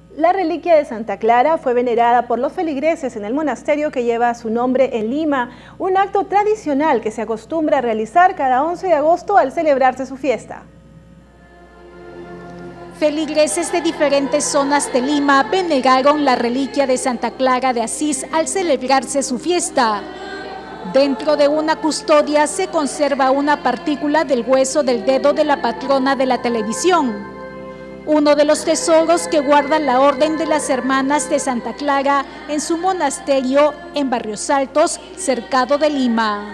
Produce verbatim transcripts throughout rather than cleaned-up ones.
La reliquia de Santa Clara fue venerada por los feligreses en el monasterio que lleva su nombre en Lima, un acto tradicional que se acostumbra a realizar cada once de agosto al celebrarse su fiesta. Feligreses de diferentes zonas de Lima veneraron la reliquia de Santa Clara de Asís al celebrarse su fiesta. Dentro de una custodia se conserva una partícula del hueso del dedo de la patrona de la televisión, uno de los tesoros que guarda la Orden de las Hermanas de Santa Clara en su monasterio en Barrios Altos, cercado de Lima.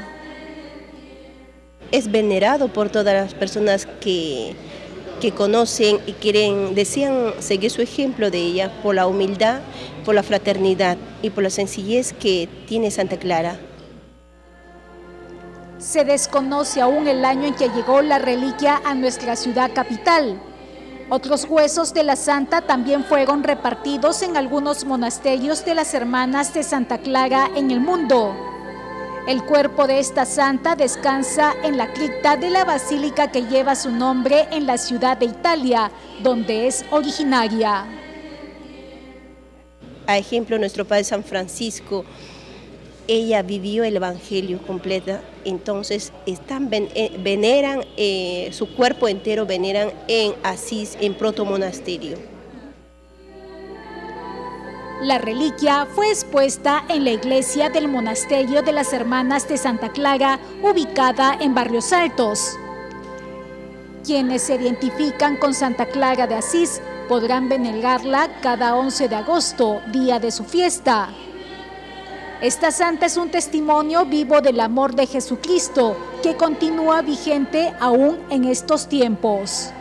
Es venerado por todas las personas que, que conocen y quieren, desean seguir su ejemplo de ella, por la humildad, por la fraternidad y por la sencillez que tiene Santa Clara. Se desconoce aún el año en que llegó la reliquia a nuestra ciudad capital. Otros huesos de la santa también fueron repartidos en algunos monasterios de las Hermanas de Santa Clara en el mundo. El cuerpo de esta santa descansa en la cripta de la basílica que lleva su nombre en la ciudad de Italia, donde es originaria. A ejemplo, nuestro Padre San Francisco, ella vivió el Evangelio completo, entonces están, veneran eh, su cuerpo entero, veneran en Asís, en protomonasterio. La reliquia fue expuesta en la iglesia del monasterio de las Hermanas de Santa Clara, ubicada en Barrios Altos. Quienes se identifican con Santa Clara de Asís podrán venerarla cada once de agosto, día de su fiesta. Esta santa es un testimonio vivo del amor de Jesucristo que continúa vigente aún en estos tiempos.